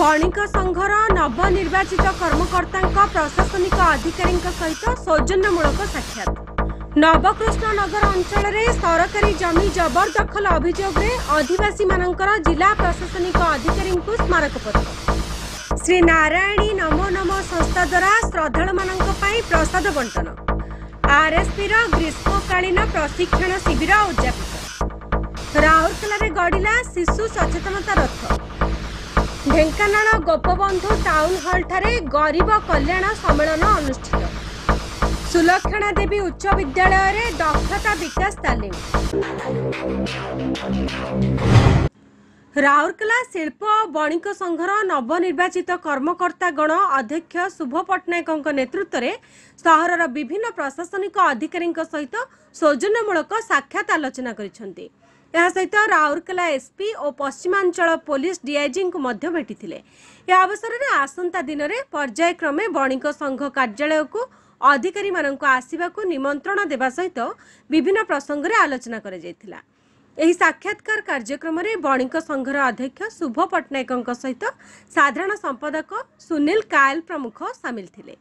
बणिक संघर नवनिर्वाचित कर्मकर्ता प्रशासनिक अधिकारी सहित सौजन्यमूलक साक्षात। नवकृष्ण नगर अंचल में सरकारी जमी जबरदखल अभियोग आदिवासी मानकर जिला प्रशासनिक अधिकारी स्मारकपत्र। श्री नारायणी नमो नमो संस्था द्वारा श्रद्धालु मानक प्रसाद बंटन। आरएसपी ग्रीष्मकालीन प्रशिक्षण शिविर उद्यापित। राउरकेला गढ़िला शिशु सचेतनता रथ। ढेंकानाल गोपबंधु टाउन हॉल ठारे गरीब कल्याण सम्मेलन अनुष्ठित। सुलक्षणा देवी उच्च विद्यालय रे दक्षता विकास तालीम। राउरकेला शिल्प और बणिक संघर नवनिर्वाचित कर्मकर्ता गण अध्यक्ष शुभ पट्टनायक नेतृत्व में सहरर विभिन्न प्रशासनिक अधिकारी सहित सौजन्यमूलक साक्षात आलोचना करिसेंती। यह सहित राउरकेला एसपी और पश्चिमांचल पुलिस डीआईजी को मध्य भेटिथिले। यह अवसर में आसंता दिन में पर्यायक्रमे बणिक संघ कार्यालय को अधिकारी मानक आसिबाकु निमंत्रण देवा सहित विभिन्न प्रसंग में आलोचना करा जायतिला। एही साक्षात्कार कार्यक्रम में बणिक संघर अध्यक्ष शुभ पट्टनायक सहित साधारण संपादक सुनील कायल प्रमुख सामिल थिले।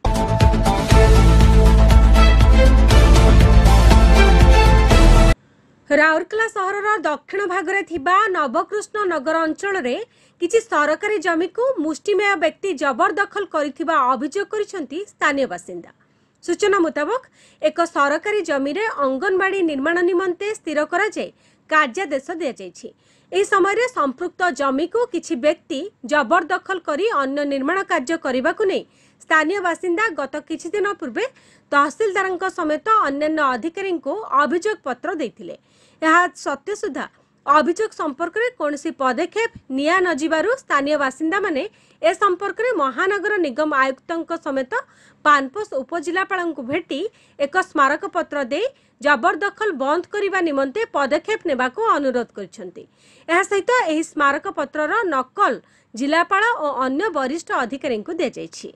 राउरकेला सहरर दक्षिण भागरे थिबा नवकृष्ण नगर अंचल रे किछि सरकारी जमी को मुष्टिमेय व्यक्ति जबरदखल करिथिबा अभियोग करिसेंती स्थानीय बासिंदा। सूचना मुताबक एक सरकारी जमी रे अंगनवाड़ी निर्माण निमंते स्थिर करा जाय कार्यादेश दिया जायछि। एही समय रे संपृक्त जमी को किछि व्यक्ति जबरदखल करी अन्य निर्माण कार्य करिबाकु नै स्थानीय बासिंदा गत किछि दिन पूर्वे तहसीलदार समेत अन्य अधिकारी को अभियोग पत्र देथिले। यह सत्य सुधा अभियोग संपर्क में कौन पदक्षेप निया नजिबारु स्थानीय बासिंदा माने ए संपर्क में महानगर निगम आयुक्त समेत पानपोष उपजिलापाल को भेटी एक स्मारक पत्र दे जबरदखल बंद करने निमंते पदक्षेप नेबाको अनुरोध करिसेंती। यह सहित एही स्मारक पत्रर नकल जिलापाल और अन्य वरिष्ठ अधिकारी को दिया जायछि।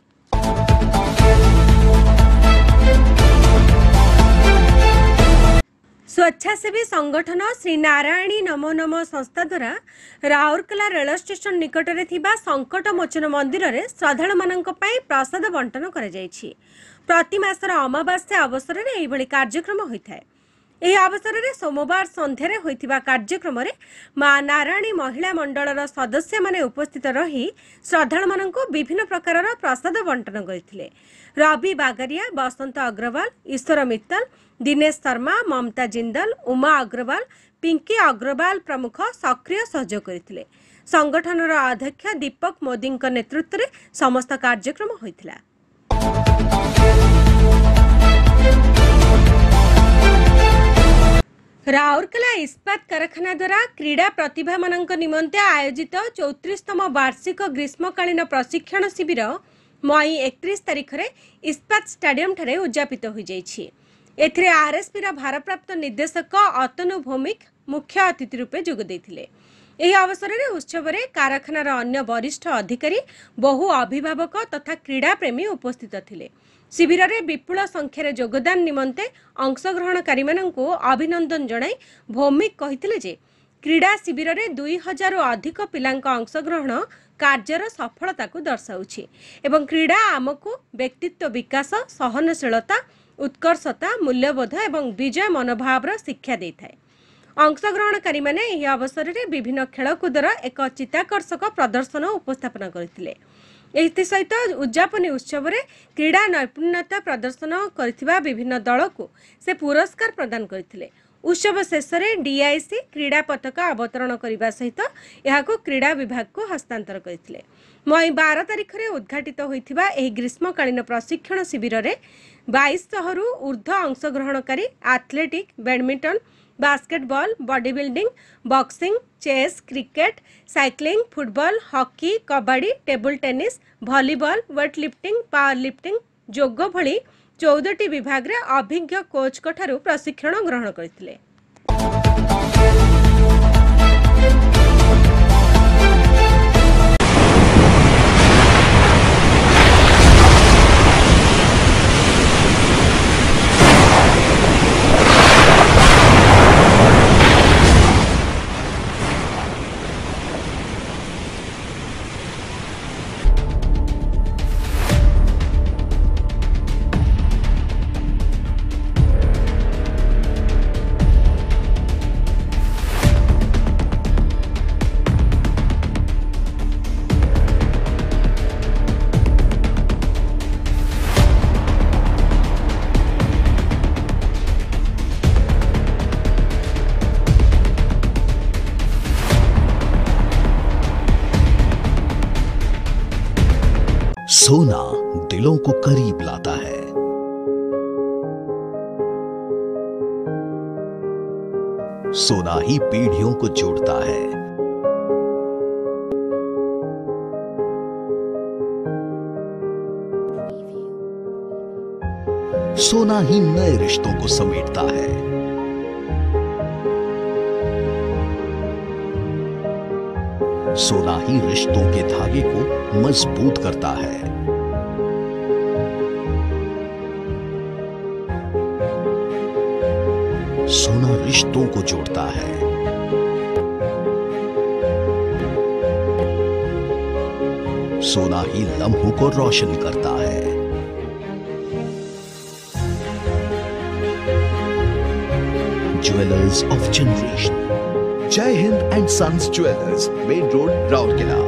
स्वेच्छासेवी संगठन श्री नारायणी नमो नमो संस्था द्वारा राउरकेला रेल स्टेशन निकट में थिबा संकट मोचन मंदिर में श्रद्धालु मानक पई प्रसाद बंटन करा जायछि। प्रति मासर अमावास्या अवसर में एही कार्यक्रम होता है। यह अवसर में सोमवार संध्यारे होइथिबा कार्यक्रम में मां नारायणी महिला मंडलर सदस्य माने उपस्थित रही श्रद्धालु मानक विभिन्न प्रकार प्रसाद बंटन करथिले। रवि बागरिया, बसंत अग्रवाल, ईश्वर मित्तल, दिनेश शर्मा, ममता जिंदल, उमा अग्रवाल, पिंकी अग्रवाल प्रमुख सक्रिय सहयोग करथिले। संगठनर अध्यक्ष दीपक मोदी नेतृत्व में समस्त कार्यक्रम होइथिला। राउरकेला इस्पात कारखाना द्वारा क्रीड़ा प्रतिभा मानक निमंते आयोजित 34तम वार्षिक ग्रीष्मकालीन प्रशिक्षण शिविर मई 31 तारिख में इस्पात स्टाडियम ठारे उद्यापित हो जाइछि। एथिरे आरएसपी भारप्राप्त निर्देशक अतनु भौमिक मुख्य अतिथि रूपे जोग देथिले। एही अवसर में उत्सव में कारखानार अन्य वरिष्ठ अधिकारी, बहु अभिभावक तथा क्रीड़ा प्रेमी उपस्थित थिले। शिविर में विपुल संख्यार योगदान निमंते अंशग्रहणकारी मानक अभिनंदन जणाई भौमिक कहिथिले जे क्रीड़ा शिविर में 2000 अधिक पिलांक अंशग्रहण कार्यर सफलता को दर्शाउछि एवं क्रीड़ा आमको व्यक्तित्व विकास, सहनशीलता, उत्कर्षता, मूल्यबोध एवं विजय मनोभाव शिक्षा देता है। अंशग्रहणकारी माने एही अवसर में विभिन्न खेलकूदर एक चित्ताकर्षक प्रदर्शन उपस्थापन करथिले। एही सहित उद्यापनी उत्सव में क्रीड़ा नैपुण्यता प्रदर्शन करथिबा विभिन्न दल को से पुरस्कार प्रदान करथिले। उत्सव शेष में डीआईसी क्रीड़ा पताका अवतरण करने सहित यह क्रीड़ा विभाग को हस्तांतर करथिले। मई 12 तारिख में उद्घाटित होइथिबा एही ग्रीष्मकालीन प्रशिक्षण शिविर में 2200 रु ऊर्ध्व अंशग्रहणकारी athletic, badminton, basketball, body building, boxing, chess, cricket, cycling, football, hockey, kabaddi, table tennis, volleyball, weight lifting, power lifting, जोग भली 14टी विभाग रे अभिज्ञ कोच ठारू प्रशिक्षण ग्रहण करथिले। सोना दिलों को करीब लाता है। सोना ही पीढ़ियों को जोड़ता है। सोना ही नए रिश्तों को समेटता है। सोना ही रिश्तों के धागे को मजबूत करता है। सोना रिश्तों को जोड़ता है। सोना ही लम्हों को रोशन करता है। Jewellers of generation, Jai Hind and sons jewellers, main road, Rourkela.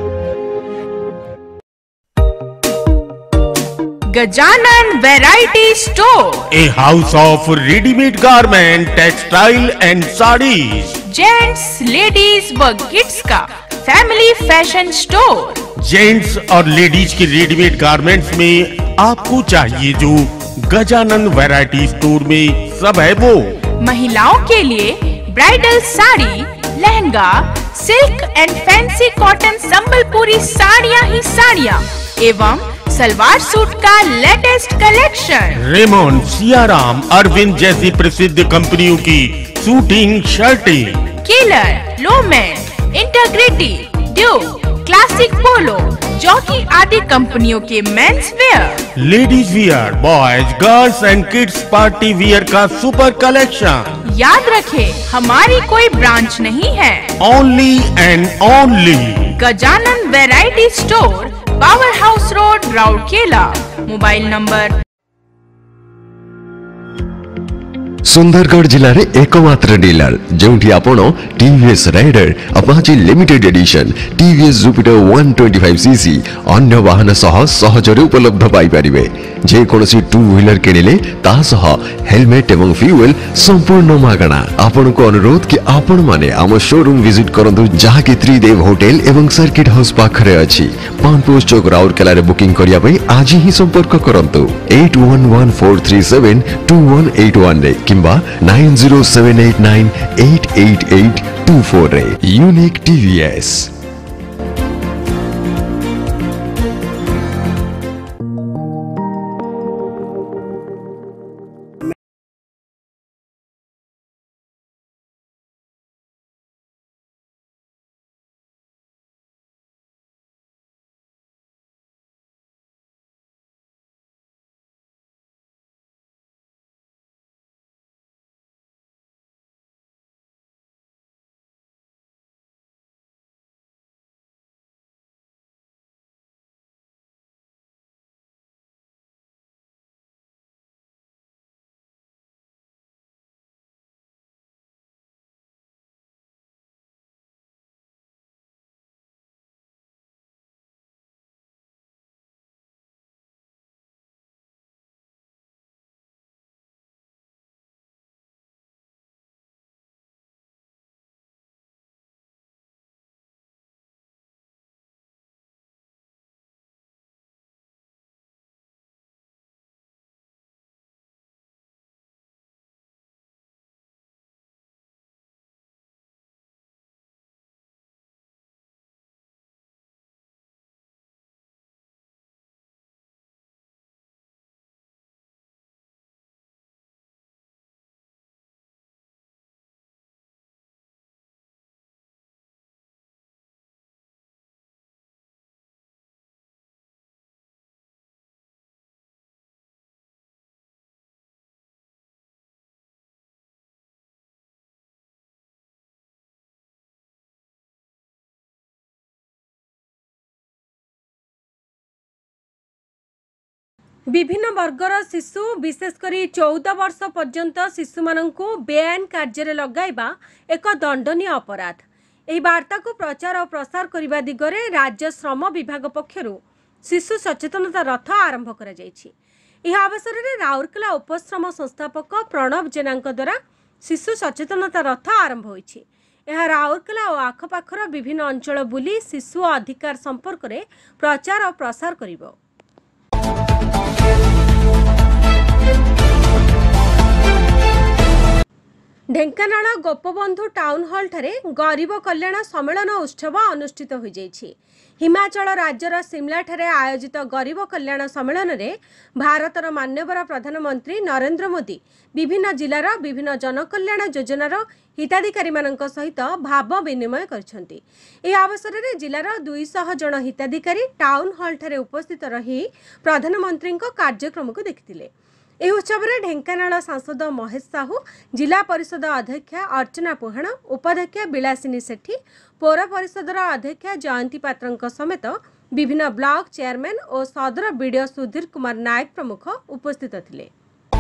Gajanan variety store, a house of ready-made garment, textile and sarees, gents, ladies व किड्स का फैमिली फैशन स्टोर। जेंट्स और लेडीज के रेडीमेड गारमेंट्स में आपको चाहिए जो गजानन वैरायटी स्टोर में सब है वो। महिलाओं के लिए bridal sari, lehenga, silk and fancy cotton Sambalpuri साड़ियाँ ही साड़ियाँ एवं सलवार सूट का latest collection. Raymond, Siyaram, Arvind जैसी प्रसिद्ध कंपनियों की शूटिंग शर्टें, केलर, लोमेन, इंटीग्रिटी, ड्यू, क्लासिक पोलो, जॉकी आदि कंपनियों के men's wear, ladies wear, boys, girls and kids party wear का सुपर कलेक्शन। याद रखें, हमारी कोई ब्रांच नहीं है, only and only Gajanan variety store, power house road, Rourkela. Mobile number Sundargarh जिले में एकमात्र डीलर जो आपण TVS Raider, Apache limited edition, TVS Jupiter 125cc अन्य वाहन सह सहजरे उपलब्ध पाई परिबे। जे कोनोसी टू व्हीलर किनिले ता सह हेलमेट एवं फ्यूएल संपूर्ण मागणा। आपण को अनुरोध कि आपण माने आम शोरूम विजिट करंतु जहा कि त्रिदेव होटल एवं सर्किट हाउस पाखरे अछि। पान पोस्ट चौक राउरकेला रे बुकिंग करिया पई आज ही संपर्क करंतु 811437 2181 रे किंबा 9078988824 रे। यूनिक टीवीएस। विभिन्न वर्गर शिशु विशेषकर 14 वर्ष पर्यंत शिशु मानू बेआईन कार्य लगाइबा एक दंडनीय अपराध। यह वार्ता को प्रचार और प्रसार करने दिगरे राज्य श्रम विभाग पक्षरु शिशु सचेतनता रथ आरंभ करा जायछि। यह अवसर में राउरकेला उपश्रम संस्थापक प्रणव जेना द्वारा शिशु सचेतनता रथ आरंभ होइछि। यह राउरकेला और आखपाखर विभिन्न अंचल बुली शिशु अधिकार संपर्क में प्रचार और प्रसार करिबो। ढेंकानाल गोपबंधु टाउन हॉल ठारे गरीब कल्याण सम्मेलन उत्सव अनुष्ठित हो जाइछि। हिमाचल राज्यर सिमला ठारे आयोजित गरीब कल्याण सम्मेलन में भारतर मान्यवर प्रधानमंत्री नरेंद्र मोदी विभिन्न जिलार विभिन्न जनकल्याण योजनार हिताधिकारी सहित भाव विनिमय करछन्ति। ए अवसर में जिलार 200 जन हिताधिकारी टाउन हॉल ठारे उपस्थित रही प्रधानमंत्री कार्यक्रम को देखिथिले। यह उत्सव में ढेंकानाल सांसद महेश साहू, जिला परिषद अध्यक्षा अर्चना पुहाण, उपाध्यक्ष बिलासिनी सेठी, पौर परिषदर अध्यक्षा जयंती पात्र समेत विभिन्न ब्लॉक चेयरमैन और सदर बीडीओ सुधीर कुमार नायक प्रमुख उपस्थित थिले।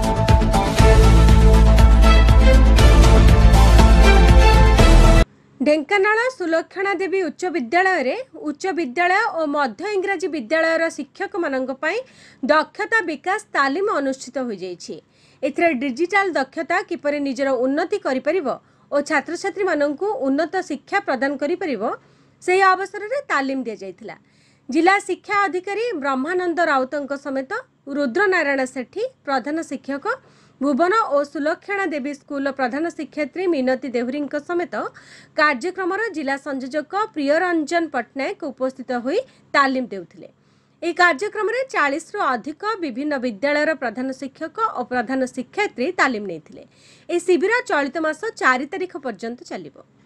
ढेंकानाल सुलक्षणा देवी उच्च विद्यालय और मध्य इंग्राजी विद्यालयर शिक्षक मानक पई दक्षता विकास तालीम अनुष्ठित हो जाइछि। एथिरे डिजिटल दक्षता किपरि निजर उन्नति करि परिबो और छात्र छात्री माननकु उन्नत शिक्षा प्रदान करि परिबो से अवसर में तालीम दिया जाइथिला। जिला शिक्षा अधिकारी ब्रह्मानंद राउतଙ୍କ समेत रुद्रनारायण सेठी, प्रधान शिक्षक भुवन और सुलक्षणा देवी स्कूल प्रधान शिक्षयित्री मिनती देहुरी समेत कार्यक्रम जिला संयोजक प्रियरंजन पट्टनायक उपस्थित होई तालीम देउथिले। ए कार्यक्रम में 40 रु अधिक विभिन्न विद्यालयर प्रधान शिक्षक और प्रधान शिक्षयित्री तालीम नेइथिले। ए शिविर चलित मास 4 तारिख पर्यंत चलिबो।